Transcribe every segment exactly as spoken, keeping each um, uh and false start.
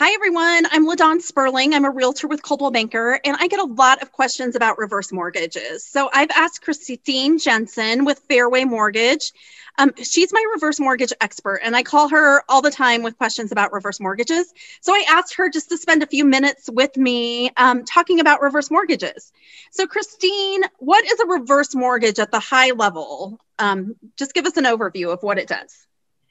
Hi, everyone. I'm LaDawn Sperling. I'm a realtor with Coldwell Banker, and I get a lot of questions about reverse mortgages. So I've asked Christine Jensen with Fairway Mortgage. Um, she's my reverse mortgage expert, and I call her all the time with questions about reverse mortgages. So I asked her just to spend a few minutes with me um, talking about reverse mortgages. So Christine, what is a reverse mortgage at the high level? Um, just give us an overview of what it does.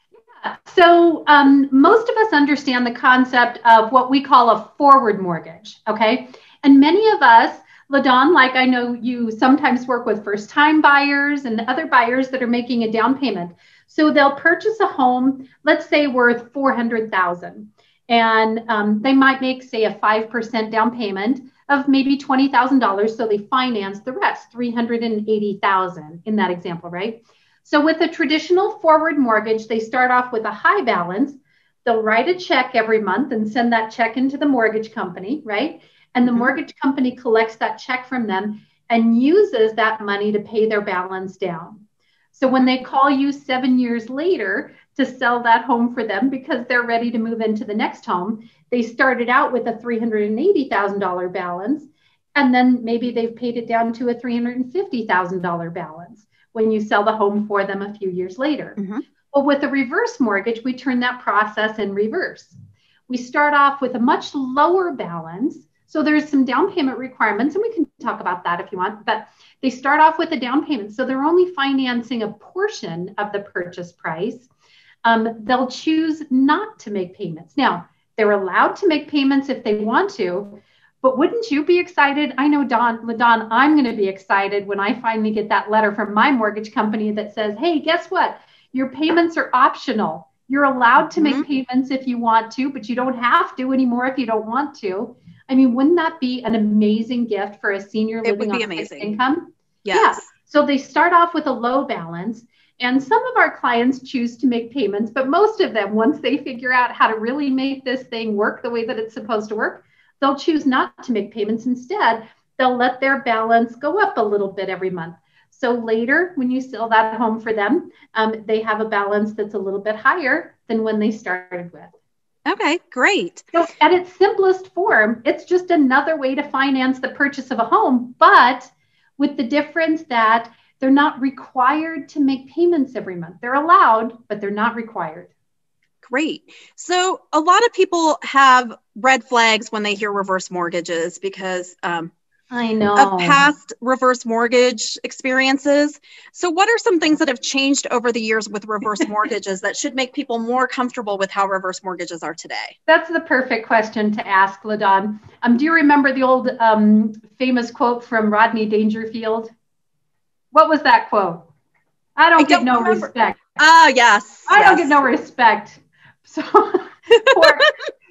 So um, most of us understand the concept of what we call a forward mortgage, okay? And many of us, LaDawn, like I know you sometimes work with first-time buyers and other buyers that are making a down payment. So they'll purchase a home, let's say worth four hundred thousand dollars, and um, they might make, say, a five percent down payment of maybe twenty thousand dollars, so they finance the rest, three hundred eighty thousand dollars in that example, right? So with a traditional forward mortgage, they start off with a high balance. They'll write a check every month and send that check into the mortgage company, right? And the mm-hmm. mortgage company collects that check from them and uses that money to pay their balance down. So when they call you seven years later to sell that home for them because they're ready to move into the next home, they started out with a three hundred eighty thousand dollars balance, and then maybe they've paid it down to a three hundred fifty thousand dollars balance when you sell the home for them a few years later. Mm-hmm. Well, with a reverse mortgage, we turn that process in reverse. We start off with a much lower balance. So there's some down payment requirements, and we can talk about that if you want, but they start off with a down payment. So they're only financing a portion of the purchase price. Um, they'll choose not to make payments. Now, they're allowed to make payments if they want to, but wouldn't you be excited? I know, Dawn, LaDawn, I'm going to be excited when I finally get that letter from my mortgage company that says, hey, guess what? Your payments are optional. You're allowed to mm-hmm. make payments if you want to, but you don't have to anymore if you don't want to. I mean, wouldn't that be an amazing gift for a senior living on fixed income? Yes. Yeah. So they start off with a low balance, and some of our clients choose to make payments, but most of them, once they figure out how to really make this thing work the way that it's supposed to work, they'll choose not to make payments. Instead, they'll let their balance go up a little bit every month. So later, when you sell that home for them, um, they have a balance that's a little bit higher than when they started with. Okay, great. So at its simplest form, it's just another way to finance the purchase of a home, but with the difference that they're not required to make payments every month. They're allowed, but they're not required. Great. So a lot of people have red flags when they hear reverse mortgages because um, I know of past reverse mortgage experiences. So what are some things that have changed over the years with reverse mortgages that should make people more comfortable with how reverse mortgages are today? That's the perfect question to ask, LaDawn. Um, do you remember the old um, famous quote from Rodney Dangerfield? What was that quote? I don't I get don't no remember. respect. Ah, uh, yes. I yes. don't get no respect. So poor,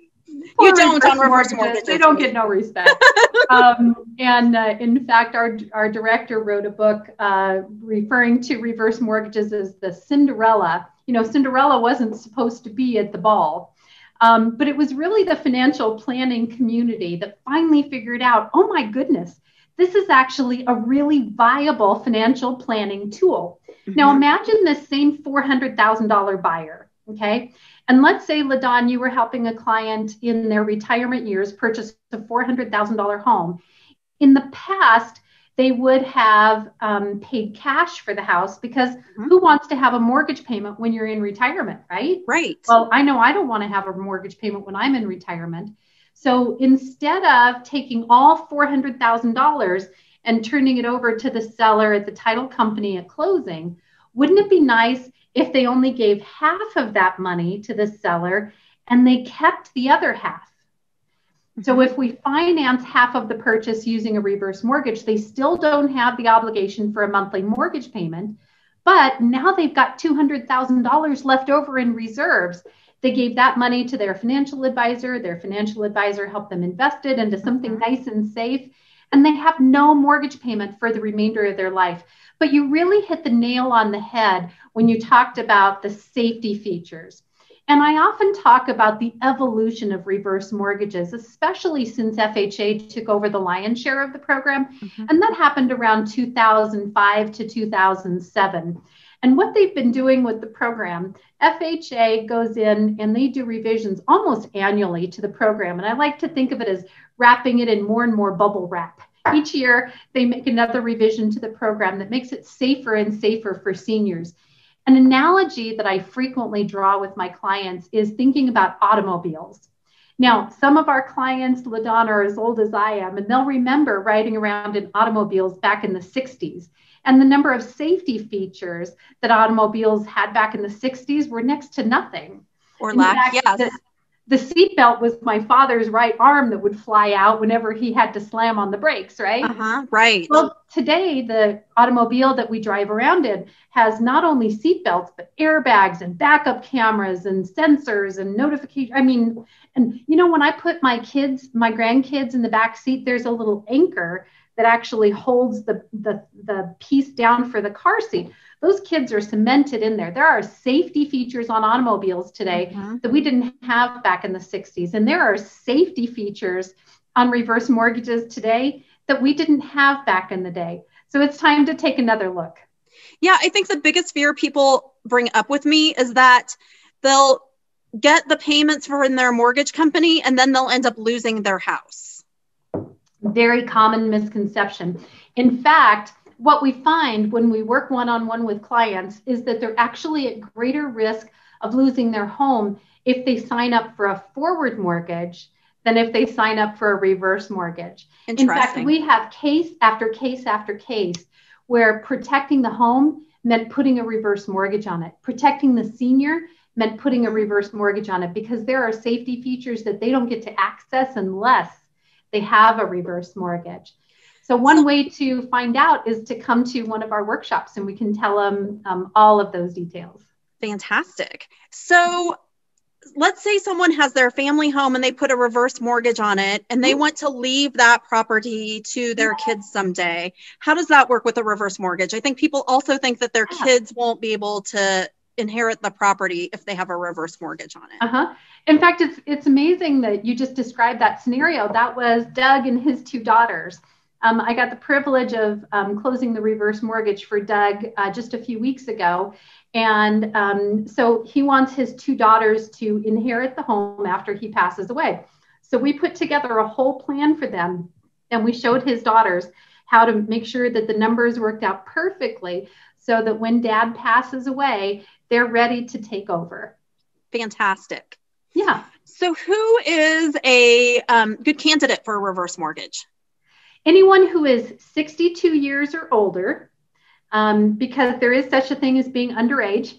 you don't on reverse mortgages. mortgages. They don't get no respect. um, and uh, in fact, our our director wrote a book uh, referring to reverse mortgages as the Cinderella. You know, Cinderella wasn't supposed to be at the ball, um, but it was really the financial planning community that finally figured out, oh my goodness, this is actually a really viable financial planning tool. Mm-hmm. Now imagine this same four hundred thousand dollars buyer, okay? And let's say, LaDawn, you were helping a client in their retirement years purchase a four hundred thousand dollars home. In the past, they would have um, paid cash for the house because mm-hmm. who wants to have a mortgage payment when you're in retirement, right? Right. Well, I know I don't want to have a mortgage payment when I'm in retirement. So instead of taking all four hundred thousand dollars and turning it over to the seller at the title company at closing, wouldn't it be nice if they only gave half of that money to the seller and they kept the other half? Mm-hmm. So if we finance half of the purchase using a reverse mortgage, they still don't have the obligation for a monthly mortgage payment, but now they've got two hundred thousand dollars left over in reserves. They gave that money to their financial advisor. Their financial advisor helped them invest it into something mm-hmm. nice and safe, and they have no mortgage payment for the remainder of their life. But you really hit the nail on the head when you talked about the safety features. And I often talk about the evolution of reverse mortgages, especially since F H A took over the lion's share of the program. Mm-hmm. And that happened around two thousand five to two thousand seven. And what they've been doing with the program, F H A goes in and they do revisions almost annually to the program. And I like to think of it as wrapping it in more and more bubble wrap. Each year, they make another revision to the program that makes it safer and safer for seniors. An analogy that I frequently draw with my clients is thinking about automobiles. Now, some of our clients, LaDawn, are as old as I am, and they'll remember riding around in automobiles back in the sixties. And the number of safety features that automobiles had back in the sixties were next to nothing. Or lack, yes. The, the seatbelt was my father's right arm that would fly out whenever he had to slam on the brakes, right? Uh-huh, right. Well, today, the automobile that we drive around in has not only seatbelts, but airbags and backup cameras and sensors and notification. I mean, and you know, when I put my kids, my grandkids in the back seat, there's a little anchor that actually holds the, the, the piece down for the car seat. Those kids are cemented in there. There are safety features on automobiles today mm-hmm. that we didn't have back in the sixties. And there are safety features on reverse mortgages today that we didn't have back in the day. So it's time to take another look. Yeah, I think the biggest fear people bring up with me is that they'll get the payments from their mortgage company and then they'll end up losing their house. Very common misconception. In fact, what we find when we work one-on-one with clients is that they're actually at greater risk of losing their home if they sign up for a forward mortgage than if they sign up for a reverse mortgage. In fact, we have case after case after case where protecting the home meant putting a reverse mortgage on it. Protecting the senior meant putting a reverse mortgage on it because there are safety features that they don't get to access unless they have a reverse mortgage. So one way to find out is to come to one of our workshops and we can tell them um, all of those details. Fantastic. So let's say someone has their family home and they put a reverse mortgage on it and they want to leave that property to their kids someday. How does that work with a reverse mortgage? I think people also think that their kids won't be able to inherit the property if they have a reverse mortgage on it. Uh-huh. In fact, it's it's amazing that you just described that scenario. That was Doug and his two daughters. Um, I got the privilege of um, closing the reverse mortgage for Doug uh, just a few weeks ago. And um, so he wants his two daughters to inherit the home after he passes away. So we put together a whole plan for them. And we showed his daughters how to make sure that the numbers worked out perfectly so that when dad passes away, they're ready to take over. Fantastic. Yeah. So who is a um, good candidate for a reverse mortgage? Anyone who is sixty-two years or older, um, because there is such a thing as being underage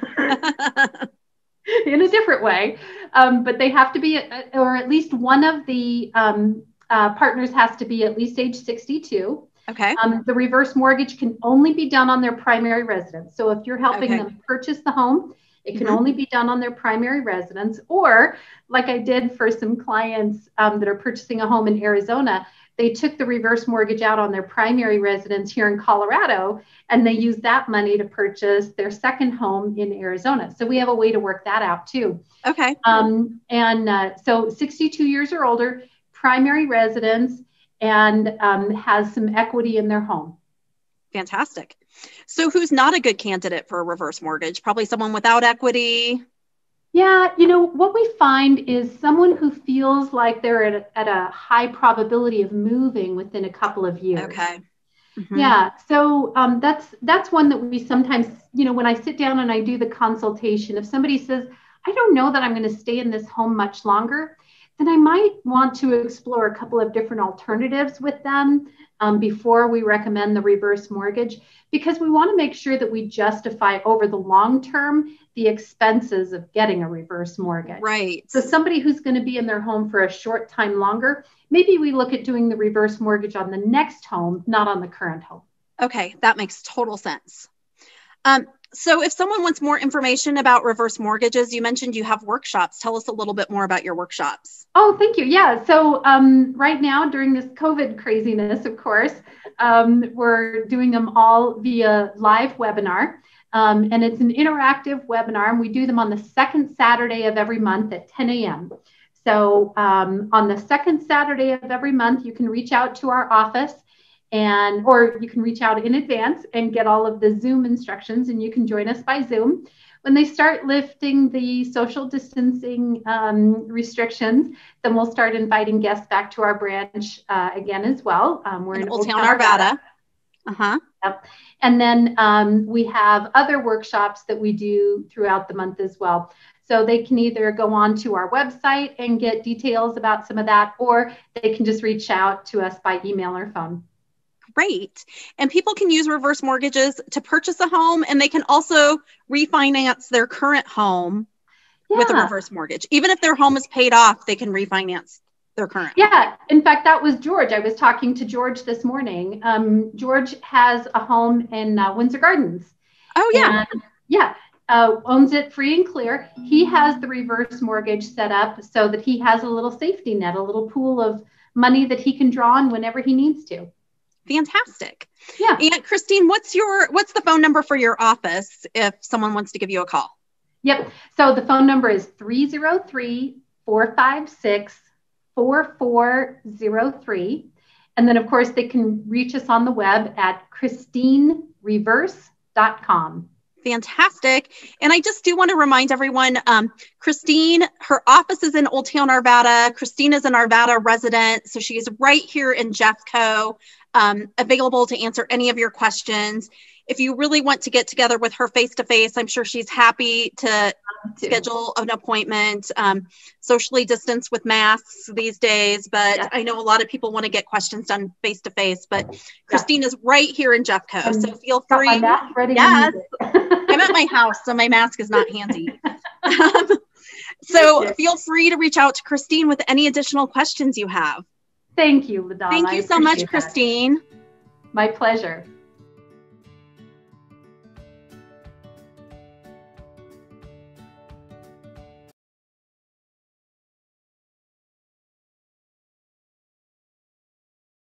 in a different way, um, but they have to be, or at least one of the um, uh, partners has to be at least age sixty-two. Okay. Um, the reverse mortgage can only be done on their primary residence. So if you're helping okay. them purchase the home, it can mm-hmm. only be done on their primary residence. Or like I did for some clients um, that are purchasing a home in Arizona, they took the reverse mortgage out on their primary residence here in Colorado, and they used that money to purchase their second home in Arizona. So we have a way to work that out too. Okay. Um, and uh, so sixty-two years or older, primary residence, and um, has some equity in their home. Fantastic. So who's not a good candidate for a reverse mortgage? Probably someone without equity. Yeah, you know, what we find is someone who feels like they're at a, at a high probability of moving within a couple of years. Okay. Mm-hmm. Yeah, so um, that's that's one that we sometimes, you know, when I sit down and I do the consultation, if somebody says, I don't know that I'm going to stay in this home much longer, then I might want to explore a couple of different alternatives with them um, before we recommend the reverse mortgage, because we want to make sure that we justify over the long term the expenses of getting a reverse mortgage. Right. So somebody who's going to be in their home for a short time longer, maybe we look at doing the reverse mortgage on the next home, not on the current home. Okay, that makes total sense. Um, so if someone wants more information about reverse mortgages, you mentioned you have workshops. Tell us a little bit more about your workshops. Oh, thank you. Yeah. So um, right now during this COVID craziness, of course, um, we're doing them all via live webinar. Um, and it's an interactive webinar, and we do them on the second Saturday of every month at ten a.m. So um, on the second Saturday of every month, you can reach out to our office And, or you can reach out in advance and get all of the Zoom instructions, and you can join us by Zoom. When they start lifting the social distancing um, restrictions, then we'll start inviting guests back to our branch uh, again as well. Um, we're in, in Old Town, Arvada. Uh-huh. Yep. And then um, we have other workshops that we do throughout the month as well. So they can either go on to our website and get details about some of that, or they can just reach out to us by email or phone. Great. And people can use reverse mortgages to purchase a home, and they can also refinance their current home yeah. with a reverse mortgage. Even if their home is paid off, they can refinance their current home. Yeah. In fact, that was George. I was talking to George this morning. Um, George has a home in uh, Windsor Gardens. Oh, yeah. And, yeah. Uh, owns it free and clear. He has the reverse mortgage set up so that he has a little safety net, a little pool of money that he can draw on whenever he needs to. Fantastic. Yeah. And Christine, what's your what's the phone number for your office if someone wants to give you a call? Yep. So the phone number is three oh three, four five six, four four oh three. And then, of course, they can reach us on the web at christine reverse dot com. Fantastic. And I just do want to remind everyone, um, Christine, her office is in Old Town Arvada. Christine is an Arvada resident, so she's right here in Jeffco, um, available to answer any of your questions. If you really want to get together with her face-to-face, I'm sure she's happy to schedule an appointment, um, socially distanced with masks these days. But yeah. I know a lot of people want to get questions done face-to-face, but yeah. Christine is right here in Jeffco. Um, so feel free. My mask ready yes. I'm at my house, so my mask is not handy. um, so yes. feel free to reach out to Christine with any additional questions you have. Thank you, LaDonna. Thank you so much, that. Christine. My pleasure.